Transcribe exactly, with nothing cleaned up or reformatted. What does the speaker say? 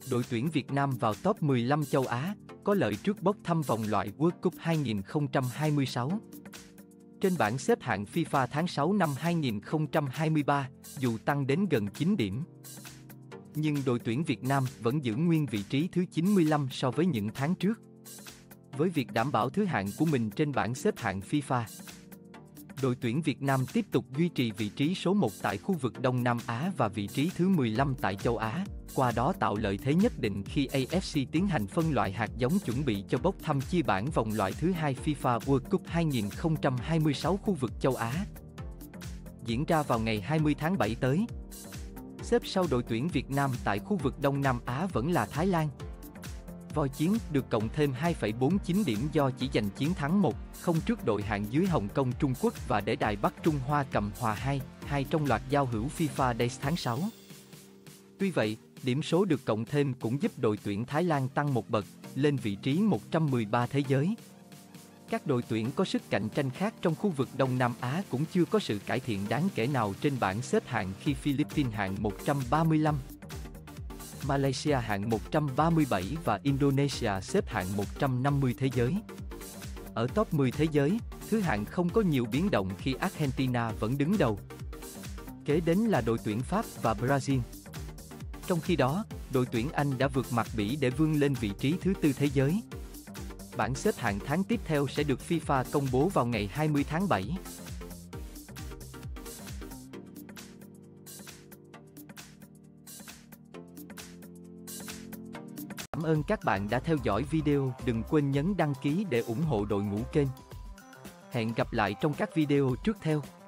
đội tuyển Việt Nam vào top mười lăm châu Á, có lợi trước bốc thăm vòng loại World Cup hai không hai sáu. Trên bảng xếp hạng FIFA tháng sáu năm hai không hai ba, dù tăng đến gần chín điểm, nhưng đội tuyển Việt Nam vẫn giữ nguyên vị trí thứ chín mươi lăm so với những tháng trước. Với việc đảm bảo thứ hạng của mình trên bảng xếp hạng FIFA, đội tuyển Việt Nam tiếp tục duy trì vị trí số một tại khu vực Đông Nam Á và vị trí thứ mười lăm tại châu Á, qua đó tạo lợi thế nhất định khi a ép xê tiến hành phân loại hạt giống chuẩn bị cho bốc thăm chia bảng vòng loại thứ hai FIFA World Cup hai không hai sáu khu vực châu Á, diễn ra vào ngày hai mươi tháng bảy tới. Xếp sau đội tuyển Việt Nam tại khu vực Đông Nam Á vẫn là Thái Lan. Voi Chiến được cộng thêm hai phẩy bốn chín điểm do chỉ giành chiến thắng một không trước đội hạng dưới Hồng Kông Trung Quốc và để Đài Bắc Trung Hoa cầm hòa hai hai trong loạt giao hữu FIFA Days tháng sáu. Tuy vậy, điểm số được cộng thêm cũng giúp đội tuyển Thái Lan tăng một bậc, lên vị trí một trăm mười ba thế giới. Các đội tuyển có sức cạnh tranh khác trong khu vực Đông Nam Á cũng chưa có sự cải thiện đáng kể nào trên bảng xếp hạng khi Philippines hạng một trăm ba mươi lăm, Malaysia hạng một trăm ba mươi bảy và Indonesia xếp hạng một trăm năm mươi thế giới. Ở top mười thế giới, thứ hạng không có nhiều biến động khi Argentina vẫn đứng đầu. Kế đến là đội tuyển Pháp và Brazil. Trong khi đó, đội tuyển Anh đã vượt mặt Bỉ để vươn lên vị trí thứ tư thế giới. Bảng xếp hạng tháng tiếp theo sẽ được FIFA công bố vào ngày hai mươi tháng bảy. Cảm ơn các bạn đã theo dõi video, đừng quên nhấn đăng ký để ủng hộ đội ngũ kênh. Hẹn gặp lại trong các video tiếp theo.